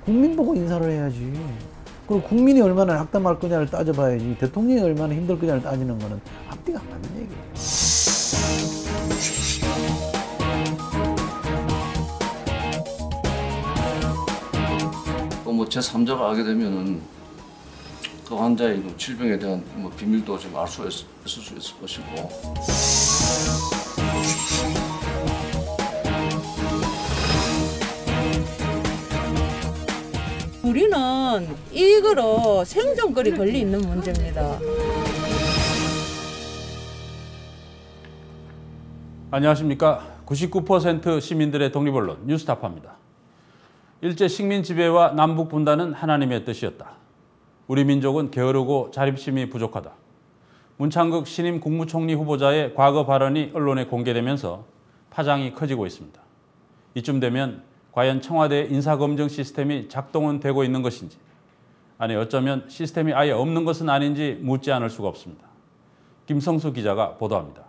국민 보고 인사를 해야지. 그리고 국민이 얼마나 낙담할 거냐를 따져봐야지. 대통령이 얼마나 힘들 거냐를 따지는 거는 앞뒤가 안 맞는 얘기예요. 또 뭐 제3자가 알게 되면은 그 환자의 질병에 대한 뭐 비밀도 좀 알 수 있을 수 있을 것이고. 우리는 이거로 생존권이 걸려 있는 문제입니다. 안녕하십니까. 99% 시민들의 독립언론 뉴스타파입니다. 일제 식민 지배와 남북 분단은 하나님의 뜻이었다. 우리 민족은 게으르고 자립심이 부족하다. 문창극 신임 국무총리 후보자의 과거 발언이 언론에 공개되면서 파장이 커지고 있습니다. 이쯤 되면 과연 청와대 인사검증 시스템이 작동은 되고 있는 것인지, 아니 어쩌면 시스템이 아예 없는 것은 아닌지 묻지 않을 수가 없습니다. 김성수 기자가 보도합니다.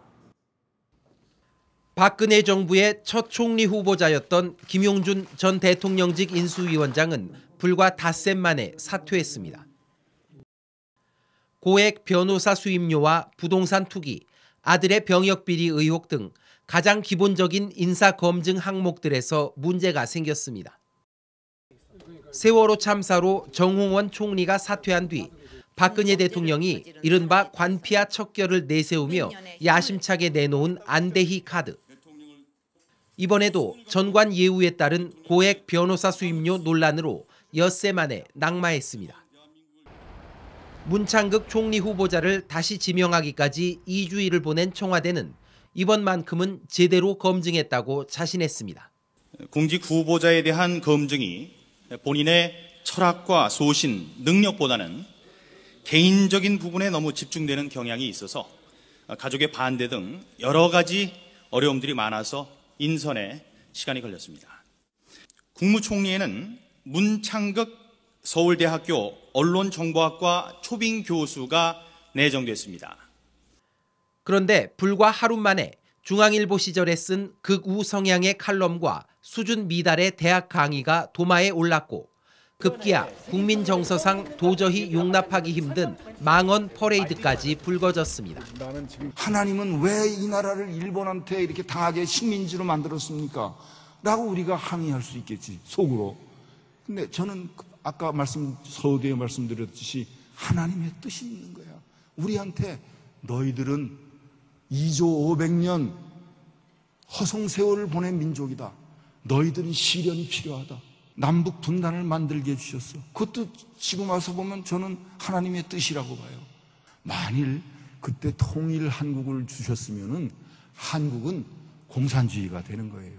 박근혜 정부의 첫 총리 후보자였던 김용준 전 대통령직 인수위원장은 불과 닷새 만에 사퇴했습니다. 고액 변호사 수임료와 부동산 투기, 아들의 병역 비리 의혹 등 가장 기본적인 인사검증 항목들에서 문제가 생겼습니다. 세월호 참사로 정홍원 총리가 사퇴한 뒤 박근혜 대통령이 이른바 관피아 척결을 내세우며 야심차게 내놓은 안대희 카드. 이번에도 전관 예우에 따른 고액 변호사 수임료 논란으로 엿새 만에 낙마했습니다. 문창극 총리 후보자를 다시 지명하기까지 2주일을 보낸 청와대는 이번만큼은 제대로 검증했다고 자신했습니다. 공직 후보자에 대한 검증이 본인의 철학과 소신, 능력보다는 개인적인 부분에 너무 집중되는 경향이 있어서 가족의 반대 등 여러 가지 어려움들이 많아서 인선에 시간이 걸렸습니다. 국무총리에는 문창극 서울대학교 언론정보학과 초빙 교수가 내정됐습니다. 그런데 불과 하루 만에 중앙일보 시절에 쓴 극우 성향의 칼럼과 수준 미달의 대학 강의가 도마에 올랐고 급기야 국민 정서상 도저히 용납하기 힘든 망언 퍼레이드까지 불거졌습니다. 하나님은 왜 이 나라를 일본한테 이렇게 당하게 식민지로 만들었습니까? 라고 우리가 항의할 수 있겠지, 속으로. 근데 저는 아까 서두에 말씀드렸듯이 하나님의 뜻이 있는 거야. 우리한테 너희들은 2조 500년 허송세월을 보낸 민족이다. 너희들은 시련이 필요하다. 남북 분단을 만들게 해주셨어. 그것도 지금 와서 보면 저는 하나님의 뜻이라고 봐요. 만일 그때 통일 한국을 주셨으면은 한국은 공산주의가 되는 거예요.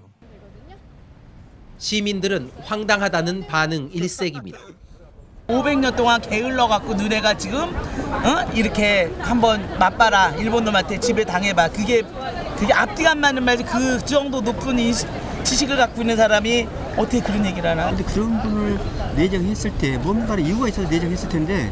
시민들은 황당하다는 반응 일색입니다. 500년 동안 게을러갖고 너네가 지금 이렇게 한번 맛봐라. 일본 놈한테 지배당해봐. 그게 앞뒤가 안 맞는 말이지. 그 정도 높은 지식을 갖고 있는 사람이 어떻게 그런 얘기를 하나. 근데 그런 분을 내정했을 때 뭔가 이유가 있어서 내정했을 텐데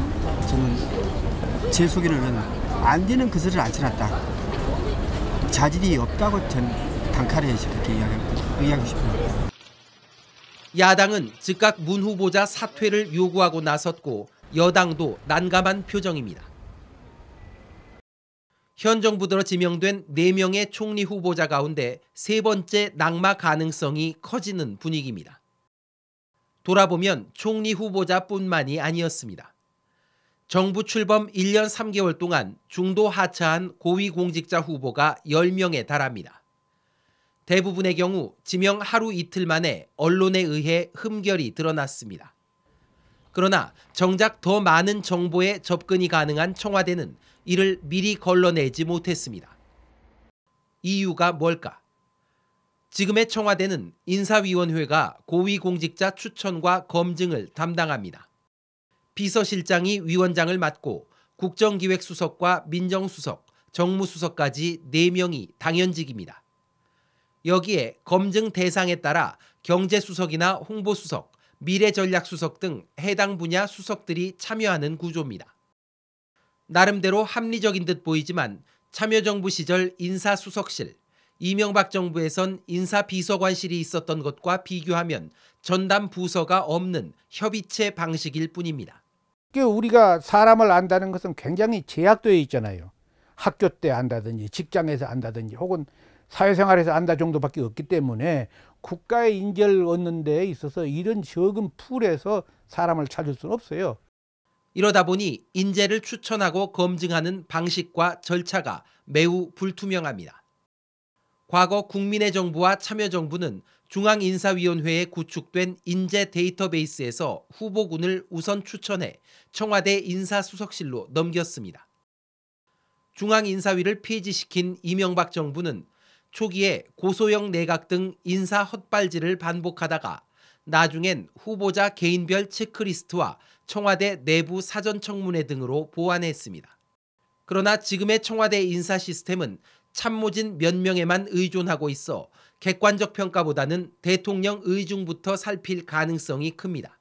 저는 제 속에는 안 되는 그 소리를 안 쳐놨다. 자질이 없다고 전 단칼에 그렇게 이야기하고 싶어요. 야당은 즉각 문 후보자 사퇴를 요구하고 나섰고 여당도 난감한 표정입니다. 현 정부 들어 지명된 4명의 총리 후보자 가운데 세 번째 낙마 가능성이 커지는 분위기입니다. 돌아보면 총리 후보자뿐만이 아니었습니다. 정부 출범 1년 3개월 동안 중도 하차한 고위공직자 후보가 10명에 달합니다. 대부분의 경우 지명 하루 이틀 만에 언론에 의해 흠결이 드러났습니다. 그러나 정작 더 많은 정보에 접근이 가능한 청와대는 이를 미리 걸러내지 못했습니다. 이유가 뭘까? 지금의 청와대는 인사위원회가 고위공직자 추천과 검증을 담당합니다. 비서실장이 위원장을 맡고 국정기획수석과 민정수석, 정무수석까지 4명이 당연직입니다. 여기에 검증 대상에 따라 경제수석이나 홍보수석, 미래전략수석 등 해당 분야 수석들이 참여하는 구조입니다. 나름대로 합리적인 듯 보이지만 참여정부 시절 인사수석실, 이명박 정부에선 인사비서관실이 있었던 것과 비교하면 전담 부서가 없는 협의체 방식일 뿐입니다. 우리가 사람을 안다는 것은 굉장히 제약되어 있잖아요. 학교 때 안다든지 직장에서 안다든지 혹은 사회생활에서 안다 정도밖에 없기 때문에 국가의 인재를 얻는 데 있어서 이런 적은 풀에서 사람을 찾을 수는 없어요. 이러다 보니 인재를 추천하고 검증하는 방식과 절차가 매우 불투명합니다. 과거 국민의 정부와 참여정부는 중앙인사위원회에 구축된 인재 데이터베이스에서 후보군을 우선 추천해 청와대 인사수석실로 넘겼습니다. 중앙인사위를 폐지시킨 이명박 정부는 초기에 고소영 내각 등 인사 헛발질을 반복하다가 나중엔 후보자 개인별 체크리스트와 청와대 내부 사전청문회 등으로 보완했습니다. 그러나 지금의 청와대 인사 시스템은 참모진 몇 명에만 의존하고 있어 객관적 평가보다는 대통령 의중부터 살필 가능성이 큽니다.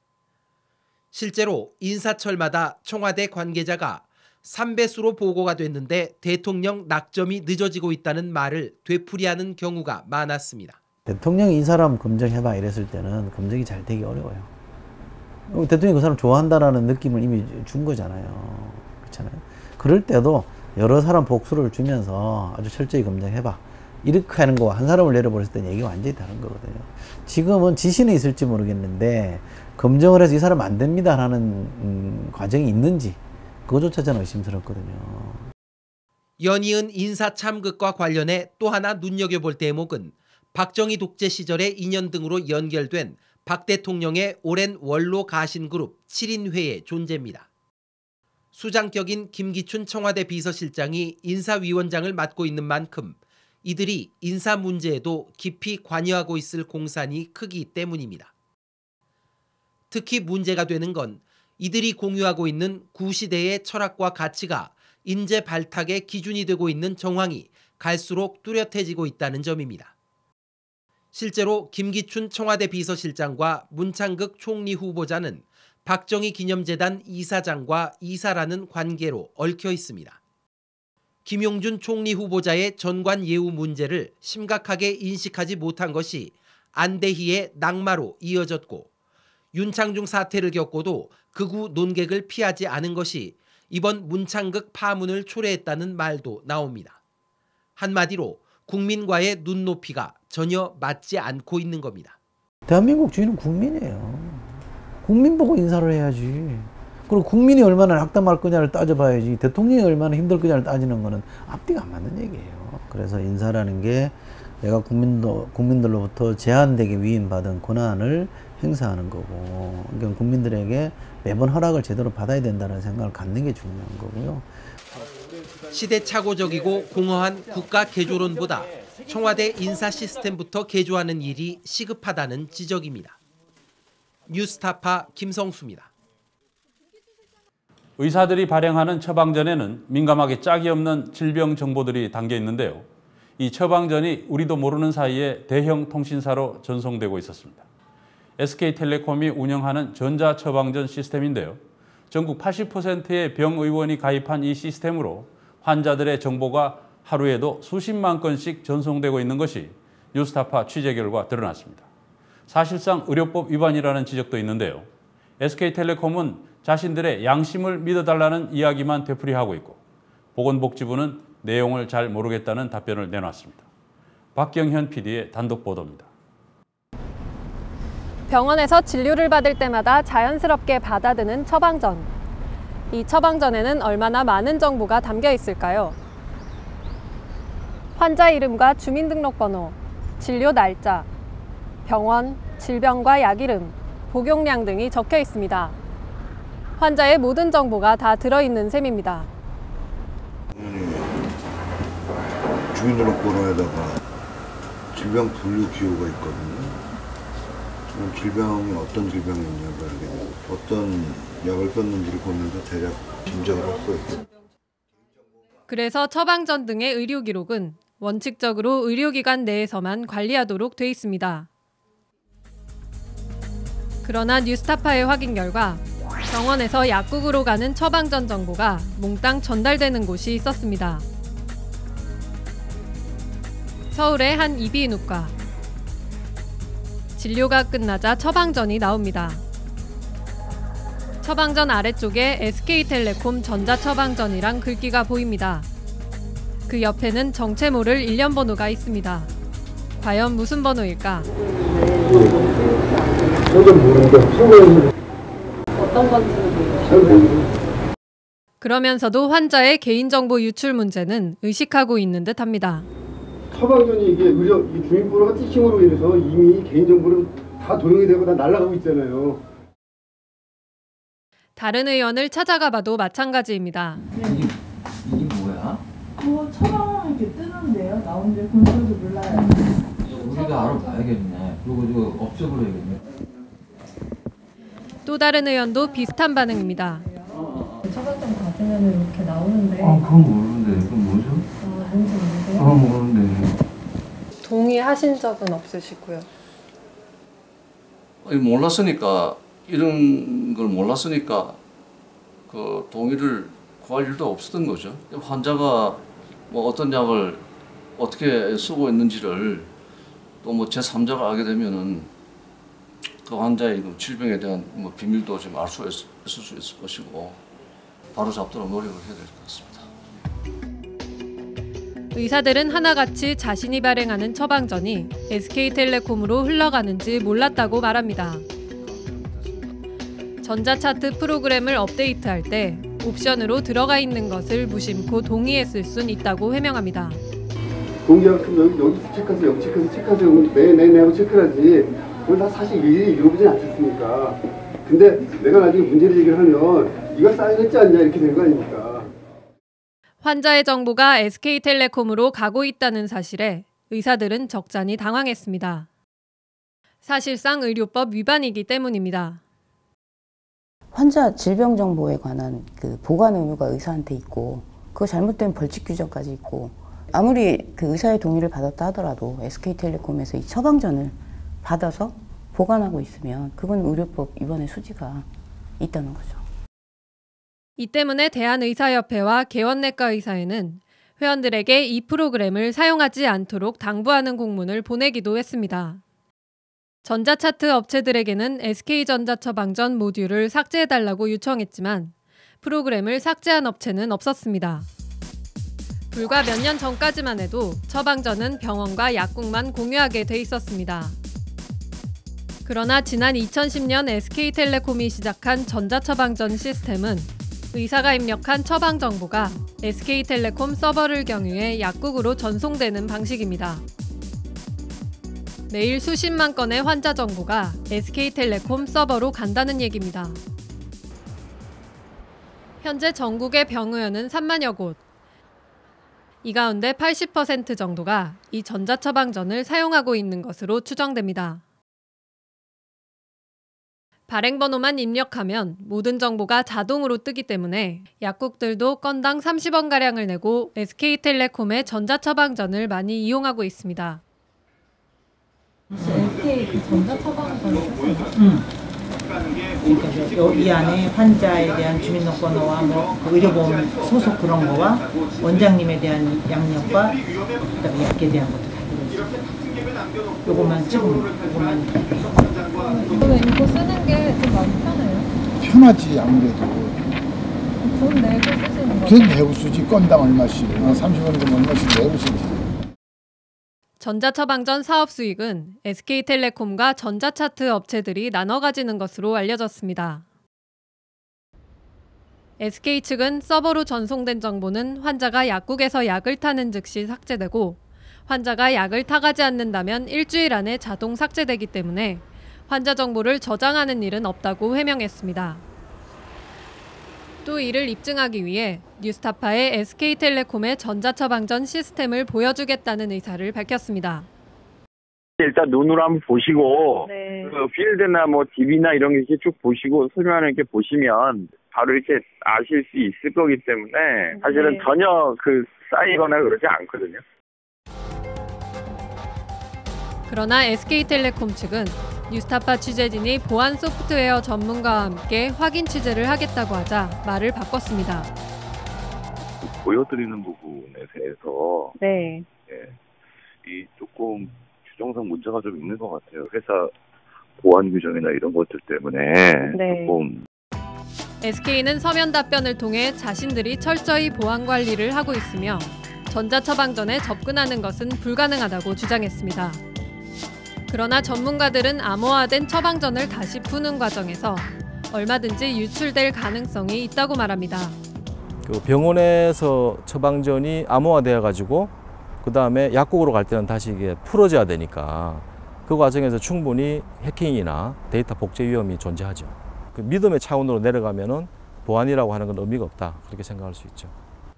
실제로 인사철마다 청와대 관계자가 3배수로 보고가 됐는데 대통령 낙점이 늦어지고 있다는 말을 되풀이하는 경우가 많았습니다. 대통령이 이 사람 검증해봐 이랬을 때는 검증이 잘 되기 어려워요. 대통령이 그 사람 좋아한다라는 느낌을 이미 준 거잖아요. 그렇잖아요. 그럴 때도 여러 사람 복수를 주면서 아주 철저히 검증해봐 이렇게 하는 거와 한 사람을 내려버렸을 때는 얘기가 완전히 다른 거거든요. 지금은 지시는 있을지 모르겠는데 검증을 해서 이 사람 안 됩니다 라는 과정이 있는지 그거조차 저는 의심스럽거든요. 연이은 인사 참극과 관련해 또 하나 눈여겨볼 대목은 박정희 독재 시절의 인연 등으로 연결된 박 대통령의 오랜 원로 가신그룹 7인회의 존재입니다. 수장격인 김기춘 청와대 비서실장이 인사위원장을 맡고 있는 만큼 이들이 인사 문제에도 깊이 관여하고 있을 공산이 크기 때문입니다. 특히 문제가 되는 건 이들이 공유하고 있는 구시대의 철학과 가치가 인재 발탁의 기준이 되고 있는 정황이 갈수록 뚜렷해지고 있다는 점입니다. 실제로 김기춘 청와대 비서실장과 문창극 총리 후보자는 박정희 기념재단 이사장과 이사라는 관계로 얽혀 있습니다. 김용준 총리 후보자의 전관 예우 문제를 심각하게 인식하지 못한 것이 안대희의 낙마로 이어졌고 윤창중 사태를 겪고도 극우 논객을 피하지 않은 것이 이번 문창극 파문을 초래했다는 말도 나옵니다. 한마디로 국민과의 눈높이가 전혀 맞지 않고 있는 겁니다. 대한민국 주인은 국민이에요. 국민 보고 인사를 해야지. 그리고 국민이 얼마나 낙담할 거냐를 따져봐야지 대통령이 얼마나 힘들 거냐를 따지는 거는 앞뒤가 안 맞는 얘기예요. 그래서 인사라는 게 내가 국민들로부터 제한되게 위임받은 권한을 행사하는 거고 그러니까 국민들에게 매번 허락을 제대로 받아야 된다는 생각을 갖는 게 중요한 거고요. 시대착오적이고 공허한 국가 개조론보다 청와대 인사 시스템부터 개조하는 일이 시급하다는 지적입니다. 뉴스타파 김성수입니다. 의사들이 발행하는 처방전에는 민감하게 짝이 없는 질병 정보들이 담겨 있는데요. 이 처방전이 우리도 모르는 사이에 대형 통신사로 전송되고 있었습니다. SK텔레콤이 운영하는 전자처방전 시스템인데요. 전국 80%의 병의원이 가입한 이 시스템으로 환자들의 정보가 하루에도 수십만 건씩 전송되고 있는 것이 뉴스타파 취재 결과 드러났습니다. 사실상 의료법 위반이라는 지적도 있는데요. SK텔레콤은 자신들의 양심을 믿어달라는 이야기만 되풀이하고 있고 보건복지부는 내용을 잘 모르겠다는 답변을 내놨습니다. 박경현 PD의 단독 보도입니다. 병원에서 진료를 받을 때마다 자연스럽게 받아드는 처방전. 이 처방전에는 얼마나 많은 정보가 담겨 있을까요? 환자 이름과 주민등록번호, 진료 날짜, 병원, 질병과 약 이름, 복용량 등이 적혀 있습니다. 환자의 모든 정보가 다 들어있는 셈입니다. 주민등록번호에다가 질병 분류 기호가 있거든요. 질병이 어떤 질병이냐고 알게 어떤 약을 썼는지를 보면서 대략 짐작을 할 수 있고. 그래서 처방전 등의 의료 기록은 원칙적으로 의료기관 내에서만 관리하도록 돼 있습니다. 그러나 뉴스타파의 확인 결과 병원에서 약국으로 가는 처방전 정보가 몽땅 전달되는 곳이 있었습니다. 서울의 한 이비인후과. 진료가 끝나자 처방전이 나옵니다. 처방전 아래쪽에 SK텔레콤 전자처방전이랑 글귀가 보입니다. 그 옆에는 정체 모를 일련 번호가 있습니다. 과연 무슨 번호일까? 어떤 건지는 그러면서도 환자의 개인정보 유출 문제는 의식하고 있는 듯합니다. 처방전이 이게 의료 주민번호가 티싱으로 인해서 이미 개인정보로 다 도용이 되고 다 날아가고 있잖아요. 다른 의원을 찾아가 봐도 마찬가지입니다. 이게 뭐야? 처방 이렇게 뜨는데요. 나온지 본소리도 몰라요. 우리가 알아봐야겠네. 그리고 저 없애버려야겠네. 또 다른 의원도 비슷한 반응입니다. 처방전 받으면 이렇게 나오는데. 그건 모르는데. 그건 뭐죠? 뭔지 모르세요? 모르는데. 동의하신 적은 없으시고요. 몰랐으니까 이런 걸 몰랐으니까 그 동의를 구할 일도 없었던 거죠. 환자가 뭐 어떤 약을 어떻게 쓰고 있는지를 또 뭐 제3자가 알게 되면은 그 환자의 그 질병에 대한 뭐 비밀도 좀 알 수 있을 수 있을 것이고 바로 잡도록 노력을 해야 될 것 같습니다. 의사들은 하나같이 자신이 발행하는 처방전이 SK텔레콤으로 흘러가는지 몰랐다고 말합니다. 전자차트 프로그램을 업데이트할 때 옵션으로 들어가 있는 것을 무심코 동의했을 순 있다고 해명합니다. 동의하면 여기 체크해서 여기 체크하세요. 네네네 하고 체크를 하지. 그걸 다 사실 일일이 읽어보진 않겠습니까? 근데 내가 나중에 문제를 제기를 하면 이거 사인했지 않냐 이렇게 되는 거 아닙니까? 환자의 정보가 SK텔레콤으로 가고 있다는 사실에 의사들은 적잖이 당황했습니다. 사실상 의료법 위반이기 때문입니다. 환자 질병 정보에 관한 그 보관 의무가 의사한테 있고 그거 잘못되면 벌칙 규정까지 있고 아무리 그 의사의 동의를 받았다 하더라도 SK텔레콤에서 이 처방전을 받아서 보관하고 있으면 그건 의료법 위반의 소지가 있다는 거죠. 이 때문에 대한의사협회와 개원내과의사회는 회원들에게 이 프로그램을 사용하지 않도록 당부하는 공문을 보내기도 했습니다. 전자차트 업체들에게는 SK전자 처방전 모듈을 삭제해달라고 요청했지만 프로그램을 삭제한 업체는 없었습니다. 불과 몇 년 전까지만 해도 처방전은 병원과 약국만 공유하게 돼 있었습니다. 그러나 지난 2010년 SK텔레콤이 시작한 전자처방전 시스템은 의사가 입력한 처방 정보가 SK텔레콤 서버를 경유해 약국으로 전송되는 방식입니다. 매일 수십만 건의 환자 정보가 SK텔레콤 서버로 간다는 얘기입니다. 현재 전국의 병의원은 3만여 곳. 이 가운데 80% 정도가 이 전자처방전을 사용하고 있는 것으로 추정됩니다. 발행번호만 입력하면 모든 정보가 자동으로 뜨기 때문에 약국들도 건당 30원가량을 내고 SK텔레콤의 전자처방전을 많이 이용하고 있습니다. SK 그 전자처방전 그러니까 이 안에 환자에 대한 주민등록번호와 뭐 의료보험 소속 그런 거와 원장님에 대한 양력과 그다음에 약에 대한 것도 다 들어있어요. 요것만 찍으면 요것만. 그러면 이거 쓰는 게 좀 많이 편해요? 편하지 아무래도. 돈 내고 쓰시는 거죠? 돈 내고 쓰지 건당 얼마씩 30원이면 얼마씩 내고 쓰지. 전자처방전 사업 수익은 SK텔레콤과 전자차트 업체들이 나눠 가지는 것으로 알려졌습니다. SK 측은 서버로 전송된 정보는 환자가 약국에서 약을 타는 즉시 삭제되고 환자가 약을 타가지 않는다면 일주일 안에 자동 삭제되기 때문에 환자 정보를 저장하는 일은 없다고 해명했습니다. 또 이를 입증하기 위해 뉴스타파의 SK텔레콤의 전자처방전 시스템을 보여주겠다는 의사를 밝혔습니다. 일단 눈으로 한번 보시고 네. 그 필드나 뭐 TV나 이런 게 이렇게 쭉 보시고 설명하는 게 보시면 바로 이렇게 아실 수 있을 거기 때문에 사실은 네. 전혀 그 쌓이거나 그러지 않거든요. 그러나 SK텔레콤 측은 뉴스타파 취재진이 보안 소프트웨어 전문가와 함께 확인 취재를 하겠다고 하자 말을 바꿨습니다. 보여드리는 부분에 대해서 네. 것들이 조금 규정상 문제가 좀 있는 것 같아요. 회사 보안 규정이나 이런 것들 때문에 네. 조금. SK는 서면 답변을 통해 자신들이 철저히 보안 관리를 하고 있으며 전자처방전에 접근하는 것은 불가능하다고 주장했습니다. 그러나 전문가들은 암호화된 처방전을 다시 푸는 과정에서 얼마든지 유출될 가능성이 있다고 말합니다. 그 병원에서 처방전이 암호화되어 가지고 그 다음에 약국으로 갈 때는 다시 이게 풀어져야 되니까 그 과정에서 충분히 해킹이나 데이터 복제 위험이 존재하죠. 그 믿음의 차원으로 내려가면은 보안이라고 하는 건 의미가 없다, 그렇게 생각할 수 있죠.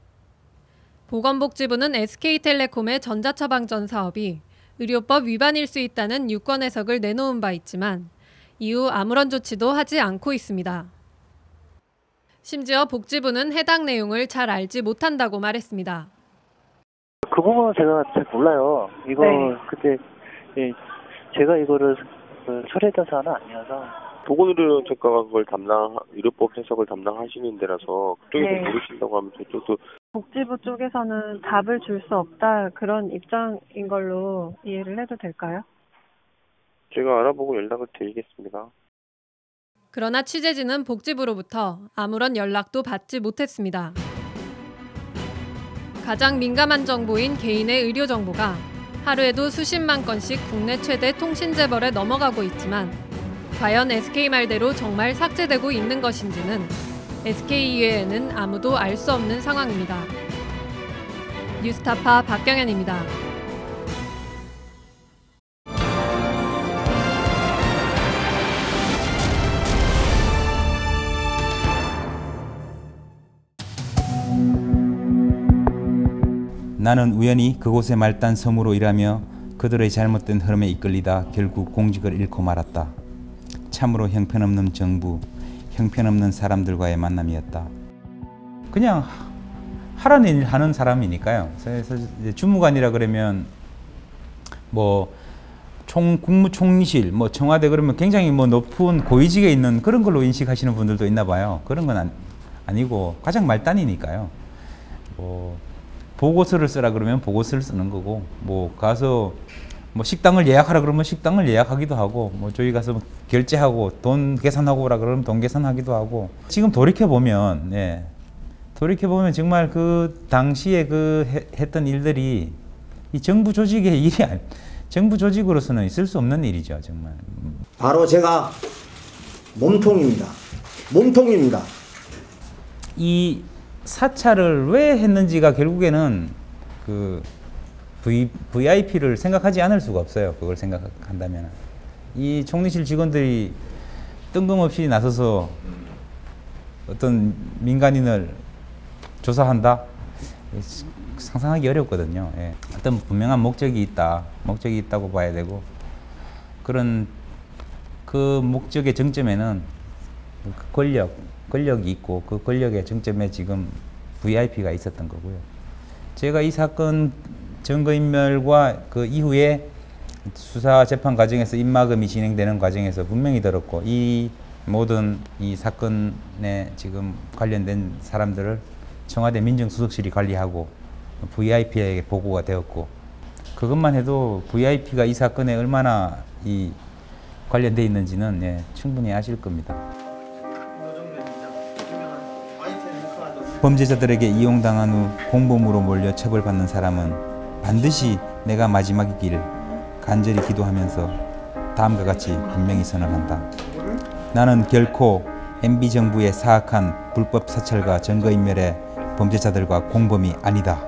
보건복지부는 SK텔레콤의 전자처방전 사업이 의료법 위반일 수 있다는 유권 해석을 내놓은 바 있지만 이후 아무런 조치도 하지 않고 있습니다. 심지어 복지부는 해당 내용을 잘 알지 못한다고 말했습니다. 그 부분은 제가 잘 몰라요. 이거 네. 그때 제가 이거를 처리했던 사안은 아니어서. 보건의료정책과가 그걸 의료법 해석을 담당하시는 데라서 그쪽에서 네. 모르신다고 하면 저쪽도. 복지부 쪽에서는 답을 줄 수 없다, 그런 입장인 걸로 이해를 해도 될까요? 제가 알아보고 연락을 드리겠습니다. 그러나 취재진은 복지부로부터 아무런 연락도 받지 못했습니다. 가장 민감한 정보인 개인의 의료 정보가 하루에도 수십만 건씩 국내 최대 통신 재벌에 넘어가고 있지만 과연 SK 말대로 정말 삭제되고 있는 것인지는 SK 이외에는 아무도 알 수 없는 상황입니다. 뉴스타파 박경현입니다. 나는 우연히 그곳의 말단 섬으로 일하며 그들의 잘못된 흐름에 이끌리다 결국 공직을 잃고 말았다. 참으로 형편없는 정부, 형편없는 사람들과의 만남이었다. 그냥 하라는 일 하는 사람이니까요. 그래서 이제 주무관이라 그러면 뭐 국무총리실, 뭐 청와대 그러면 굉장히 뭐 높은 고위직에 있는 그런 걸로 인식하시는 분들도 있나 봐요. 그런 건 아니고 가장 말단이니까요. 뭐 보고서를 쓰라 그러면 보고서를 쓰는 거고, 뭐 가서 뭐 식당을 예약하라 그러면 식당을 예약하기도 하고, 뭐 저희 가서 결제하고 돈 계산하고 오라 그러면 돈 계산하기도 하고. 지금 돌이켜 보면 정말 그 당시에 했던 일들이 이 정부 조직의 일이 정부 조직으로서는 있을 수 없는 일이죠, 정말. 바로 제가 몸통입니다. 몸통입니다. 이 사찰을 왜 했는지가 결국에는 그 VIP를 생각하지 않을 수가 없어요. 그걸 생각한다면. 이 총리실 직원들이 뜬금없이 나서서 어떤 민간인을 조사한다? 상상하기 어렵거든요. 예. 어떤 분명한 목적이 있다고 봐야 되고, 그 목적의 정점에는 권력이 있고, 그 권력의 정점에 지금 VIP가 있었던 거고요. 제가 이 사건 증거인멸과 그 이후에 수사 재판 과정에서 입막음이 진행되는 과정에서 분명히 들었고, 이 모든 이 사건에 지금 관련된 사람들을 청와대 민정수석실이 관리하고 VIP에게 보고가 되었고, 그것만 해도 VIP가 이 사건에 얼마나 관련돼 있는지는 충분히 아실 겁니다. 범죄자들에게 이용당한 후 공범으로 몰려 처벌받는 사람은 반드시 내가 마지막이길 간절히 기도하면서 다음과 같이 분명히 선언한다. 나는 결코 MB정부의 사악한 불법 사찰과 증거인멸의 범죄자들과 공범이 아니다.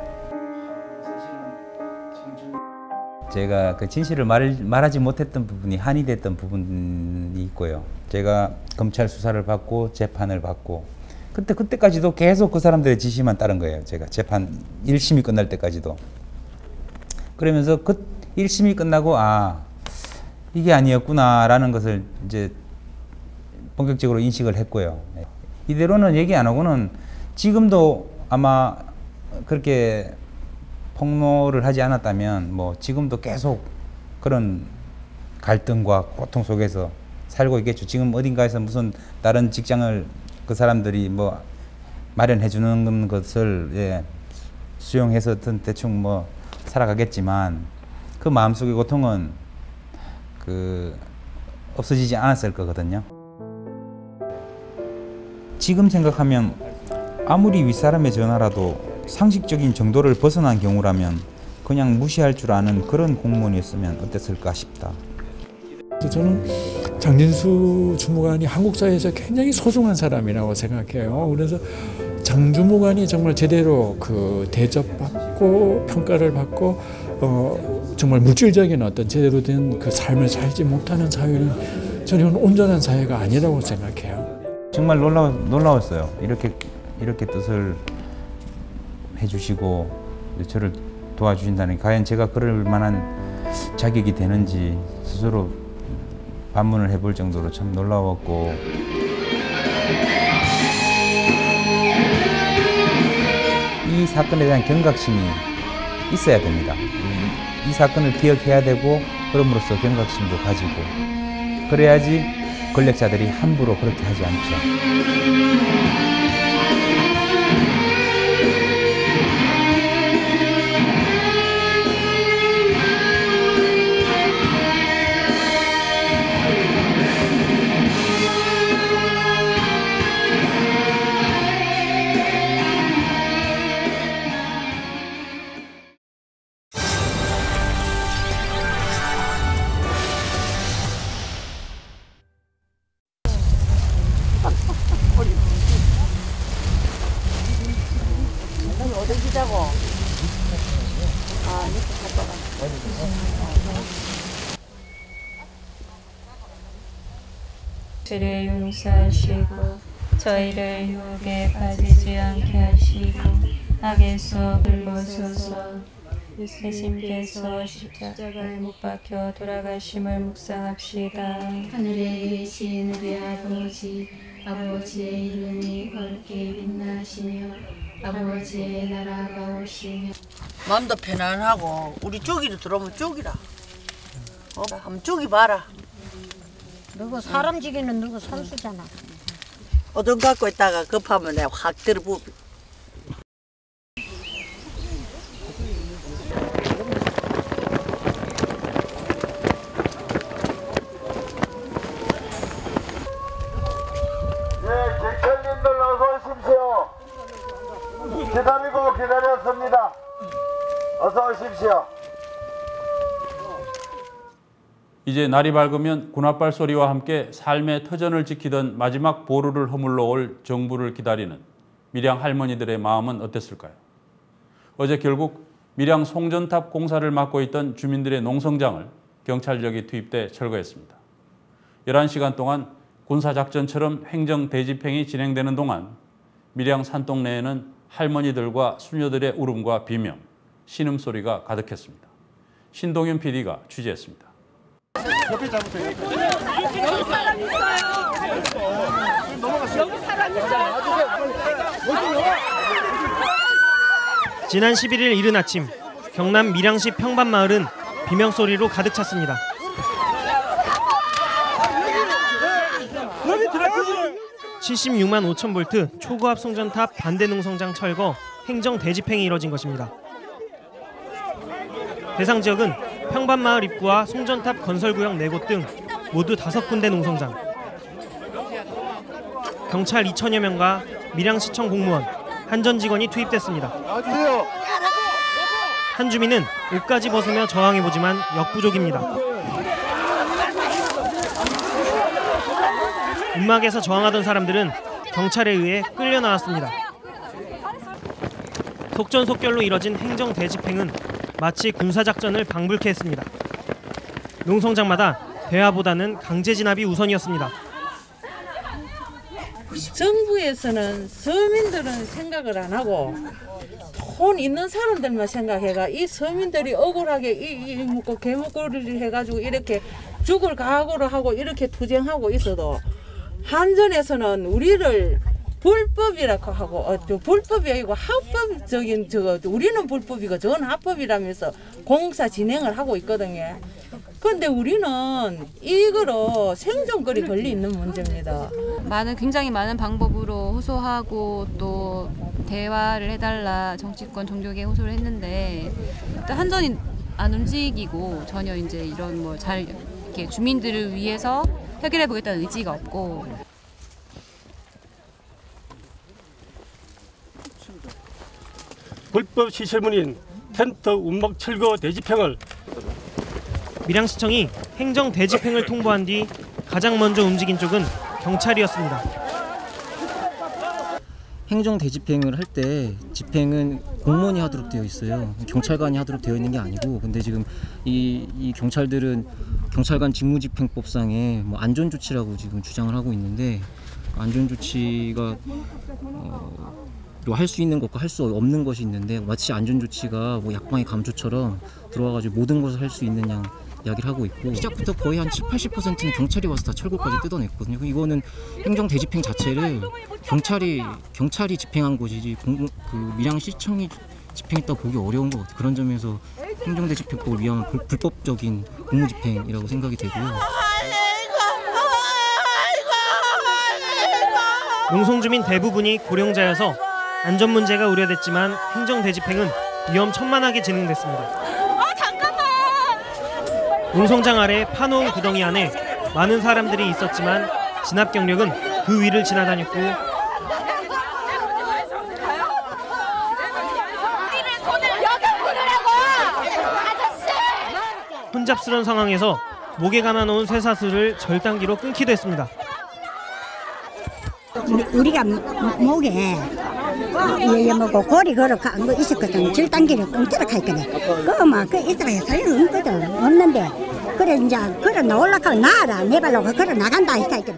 제가 그 진실을 말하지 못했던 부분이 한이 됐던 부분이 있고요. 제가 검찰 수사를 받고 재판을 받고 그때까지도 계속 그 사람들의 지시만 따른 거예요. 제가 재판 1심이 끝날 때까지도. 그러면서 그 1심이 끝나고 이게 아니었구나라는 것을 이제 본격적으로 인식을 했고요. 이대로는 얘기 안 하고는 지금도 아마 그렇게 폭로를 하지 않았다면 뭐 지금도 계속 그런 갈등과 고통 속에서 살고 있겠죠. 지금 어딘가에서 무슨 다른 직장을 그 사람들이 뭐 마련해 주는 것을 수용해서 대충 뭐 살아가겠지만, 그 마음속의 고통은 없어지지 않았을 거거든요. 지금 생각하면 아무리 윗사람의 전화라도 상식적인 정도를 벗어난 경우라면 그냥 무시할 줄 아는 그런 공무원이었으면 어땠을까 싶다. 저는 장진수 주무관이 한국 사회에서 굉장히 소중한 사람이라고 생각해요. 그래서 장 주무관이 정말 제대로 대접받고 평가를 받고 정말 물질적인 어떤 제대로 된 그 삶을 살지 못하는 사회는 저는 온전한 사회가 아니라고 생각해요. 정말 놀라웠어요. 이렇게 뜻을 해주시고 저를 도와주신다니 과연 제가 그럴 만한 자격이 되는지 스스로 반문을 해볼 정도로 참 놀라웠고, 이 사건에 대한 경각심이 있어야 됩니다. 이 사건을 기억해야 되고 그럼으로써 경각심도 가지고 그래야지 권력자들이 함부로 그렇게 하지 않죠. 죄를 용서하시고 저희를 유혹에 빠지지 않게 하시고 악에서 돌보소서. 예수님께서 십자가에 못 박혀 돌아가심을 묵상합시다. 하늘에 계신 우리 아버지, 아버지의 이름이 밝게 빛나시며 아버지의 나라가 오시며 마음도 편안하고 우리 쪼기로 들어오면 쪼기라. 한번 쪼기 봐라. 너가 사람 지기는 너가 선수잖아. 어둠 갖고 있다가 급하면 내가 확 들어부비. 객천님들 어서 오십시오. 기다리고 기다렸습니다. 어서 오십시오. 이제 날이 밝으면 군홧발 소리와 함께 삶의 터전을 지키던 마지막 보루를 허물러 올 정부를 기다리는 밀양 할머니들의 마음은 어땠을까요? 어제 결국 밀양 송전탑 공사를 맡고 있던 주민들의 농성장을 경찰력이 투입돼 철거했습니다. 11시간 동안 군사작전처럼 행정 대집행이 진행되는 동안 밀양 산동네에는 할머니들과 수녀들의 울음과 비명, 신음소리가 가득했습니다. 신동윤 PD가 취재했습니다. 옆에 잡으세요. 여기 사람 있어요. 여기 사람 있어요. 지난 11일 이른 아침 경남 밀양시 평반마을은 비명소리로 가득 찼습니다. (76만 5천 볼트) 초고압 송전탑 반대 농성장 철거 행정 대집행이 이뤄진 것입니다. 대상 지역은 평반마을 입구와 송전탑 건설구역 4곳 등 모두 5군데 농성장. 경찰 2천여 명과 밀양시청 공무원, 한전 직원이 투입됐습니다. 한 주민은 옷까지 벗으며 저항해보지만 역부족입니다. 움막에서 저항하던 사람들은 경찰에 의해 끌려 나왔습니다. 속전속결로 이뤄진 행정 대집행은 마치 군사작전을 방불케 했습니다. 농성장마다 대화보다는 강제 진압이 우선이었습니다. 정부에서는 서민들은 생각을 안 하고 돈 있는 사람들만 생각해가 이 서민들이 억울하게 이 먹고 개먹거리를 해가지고 이렇게 죽을 각오를 하고 이렇게 투쟁하고 있어도 한전에서는 우리를 불법이라고 하고 불법이 아니고 합법적인 우리는 불법이고 저건 합법이라면서 공사 진행을 하고 있거든요. 그런데 우리는 이거로 생존권이 걸려 있는 문제입니다. 굉장히 많은 방법으로 호소하고 또 대화를 해달라 정치권 종족에 호소를 했는데 한전이 안 움직이고 전혀 이제 이런 뭐 잘 이렇게 주민들을 위해서 해결해 보겠다는 의지가 없고. 불법 시설물인 텐트, 운막 철거 대집행을 밀양시청이 행정 대집행을 통보한 뒤 가장 먼저 움직인 쪽은 경찰이었습니다. 행정 대집행을 할 때 집행은 공무원이 하도록 되어 있어요. 경찰관이 하도록 되어 있는 게 아니고, 근데 지금 이 경찰들은 경찰관 직무집행법상의 뭐 안전조치라고 지금 주장을 하고 있는데, 안전조치가 할 수 있는 것과 할 수 없는 것이 있는데, 마치 안전조치가 뭐 약방의 감초처럼 들어와가지고 모든 것을 할 수 있는 양 이야기를 하고 있고, 시작부터 거의 한 70~80%는 경찰이 와서 다 철거까지 뜯어냈거든요. 이거는 행정 대집행 자체를 경찰이 집행한 것이지 밀양시청이 집행했다고 보기 어려운 것 같아요. 그런 점에서 행정 대집행법을 위한 불법적인 공무집행이라고 생각이 되고요. 농성주민 대부분이 고령자여서 안전 문제가 우려됐지만 행정 대집행은 위험천만하게 진행됐습니다. 농성장 아래 파놓은 구덩이 안에 많은 사람들이 있었지만 진압 경력은 그 위를 지나다녔고, 혼잡스러운 상황에서 목에 감아놓은 쇠사슬을 절단기로 끊기도 했습니다. 우리가 목에 뭐고 고리 걸어가 안 거 있었거든. 절단기를 끊도록 했거든. 그거 막 있어야 소용 없는데, 그래 이제 그래 나올라가 나라 내 발로 그래 나간다 이까.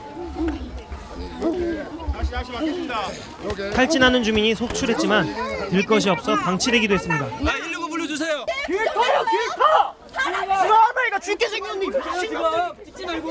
탈진하는 주민이 속출했지만 들 것이 없어 방치되기도 했습니다. 119 불러주세요. 길터요 길터. 지금 할머니가 죽게 생겼니? 지금 찍지 말고.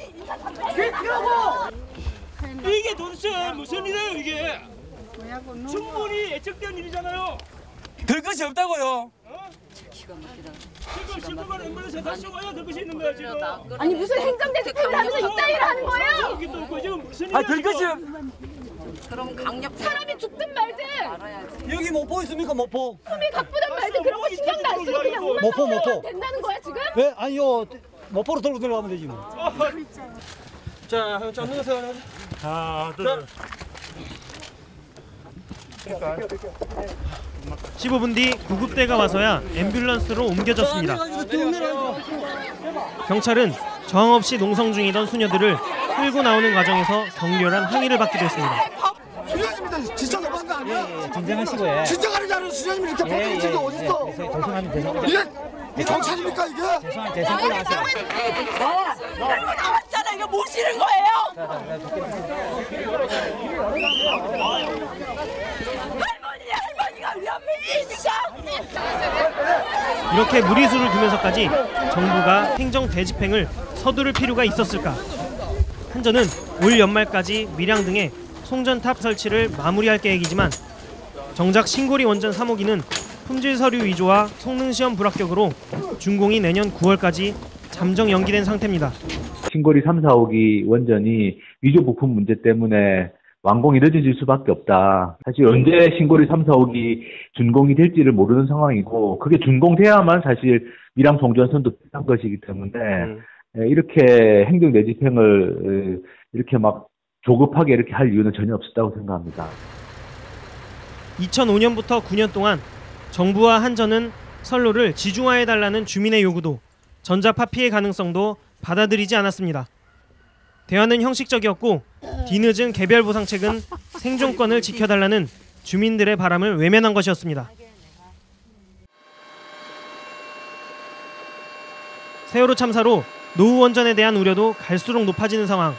길터라고. 이게 도대체 무슨 일이에요 이게? 충분히 예측된 일이잖아요. 들 것이 없다고요. 지금 실컷만 엠블런스 다시 와야 될 것이 있는 거야 지금. 아니 무슨 행정대집행을 하면서 이따위를 하는 거예요? 지금 무슨 일이야? 들 것이 그럼 강력 사람이 죽든 말든 여기 모포 있습니까 모포? 숨이 가쁘든 말든 그런 거 신경도 안 쓰고 그냥 모포 된다는 거야 지금? 왜? 아니요 모포로 들고 들어가면 되지 뭐. 자, 잡는 거 세요. 하나, 둘. 15분 뒤 구급대가 와서야 앰뷸런스로 옮겨졌습니다. 경찰은 저항 없이 농성 중이던 수녀들을 끌고 나오는 과정에서 격렬한 항의를 받기도 했습니다. 수녀님들 진짜 너무한 거 아니야? 진정하시고 해. 진정하지 않은 수녀님이 이렇게 법을 지금 어딨어? 죄송합니다. 이게 경찰입니까 이게? 죄송합니다. 나왔잖아. 이거 모시는 거예요. 할머니가 위험해지니까. 이렇게 무리수를 두면서까지 정부가 행정 대집행을 서두를 필요가 있었을까? 한전은 올 연말까지 밀양 등의 송전탑 설치를 마무리할 계획이지만 정작 신고리 원전 3호기는 품질 서류 위조와 성능시험 불합격으로 준공이 내년 9월까지 잠정 연기된 상태입니다. 신고리 3, 4호기 원전이 위조 부품 문제 때문에 완공이 늦어질 수밖에 없다. 사실 언제 신고리 3, 4호기 준공이 될지를 모르는 상황이고, 그게 준공돼야만 사실 밀양 송전선도 필요한 것이기 때문에 이렇게 행정 내집행을 이렇게 막 조급하게 이렇게 할 이유는 전혀 없었다고 생각합니다. 2005년부터 9년 동안 정부와 한전은 선로를 지중화해달라는 주민의 요구도, 전자파 피해 가능성도 받아들이지 않았습니다. 대화는 형식적이었고 뒤늦은 개별 보상책은 생존권을 지켜달라는 주민들의 바람을 외면한 것이었습니다. 세월호 참사로 노후 원전에 대한 우려도 갈수록 높아지는 상황.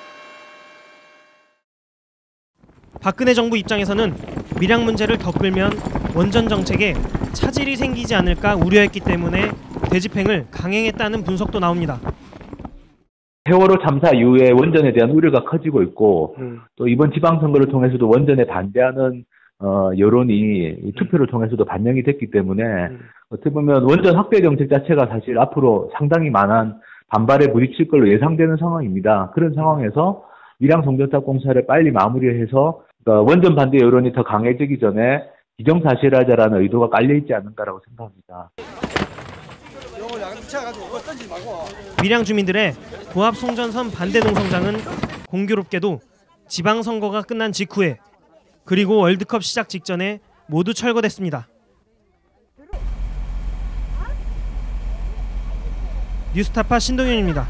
박근혜 정부 입장에서는 밀양 문제를 더 끌면 원전 정책에 차질이 생기지 않을까 우려했기 때문에 대집행을 강행했다는 분석도 나옵니다. 세월호 참사 이후에 원전에 대한 우려가 커지고 있고, 또 이번 지방선거를 통해서도 원전에 반대하는 여론이 투표를 통해서도 반영이 됐기 때문에 어떻게 보면 원전 확대 정책 자체가 사실 앞으로 상당히 많은 반발에 부딪힐 걸로 예상되는 상황입니다. 그런 상황에서 밀양 송전탑 공사를 빨리 마무리해서 원전 반대 여론이 더 강해지기 전에 기정사실화자라는 의도가 깔려있지 않는가라고 생각합니다. 밀양 주민들의 도합 송전선 반대 농성장은 공교롭게도 지방선거가 끝난 직후에 그리고 월드컵 시작 직전에 모두 철거됐습니다. 뉴스타파 신동현입니다.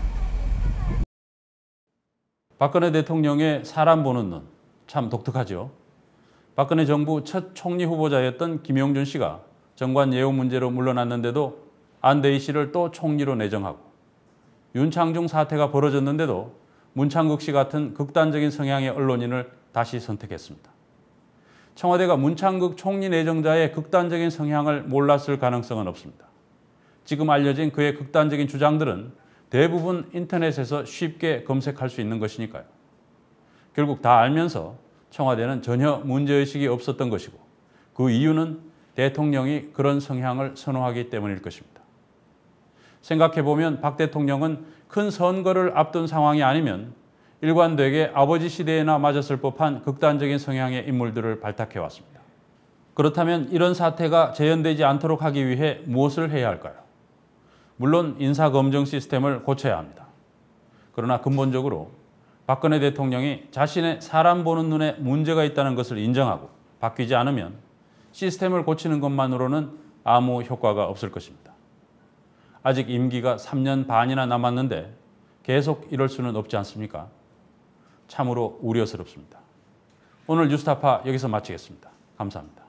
박근혜 대통령의 사람 보는 눈, 참 독특하죠. 박근혜 정부 첫 총리 후보자였던 김용준 씨가 정관 예우 문제로 물러났는데도 안대희 씨를 또 총리로 내정하고, 윤창중 사태가 벌어졌는데도 문창극 씨 같은 극단적인 성향의 언론인을 다시 선택했습니다. 청와대가 문창극 총리 내정자의 극단적인 성향을 몰랐을 가능성은 없습니다. 지금 알려진 그의 극단적인 주장들은 대부분 인터넷에서 쉽게 검색할 수 있는 것이니까요. 결국 다 알면서 청와대는 전혀 문제의식이 없었던 것이고, 그 이유는 대통령이 그런 성향을 선호하기 때문일 것입니다. 생각해보면 박 대통령은 큰 선거를 앞둔 상황이 아니면 일관되게 아버지 시대에나 맞았을 법한 극단적인 성향의 인물들을 발탁해왔습니다. 그렇다면 이런 사태가 재현되지 않도록 하기 위해 무엇을 해야 할까요? 물론 인사검증 시스템을 고쳐야 합니다. 그러나 근본적으로 박근혜 대통령이 자신의 사람 보는 눈에 문제가 있다는 것을 인정하고 바뀌지 않으면 시스템을 고치는 것만으로는 아무 효과가 없을 것입니다. 아직 임기가 3년 반이나 남았는데 계속 이럴 수는 없지 않습니까? 참으로 우려스럽습니다. 오늘 뉴스타파 여기서 마치겠습니다. 감사합니다.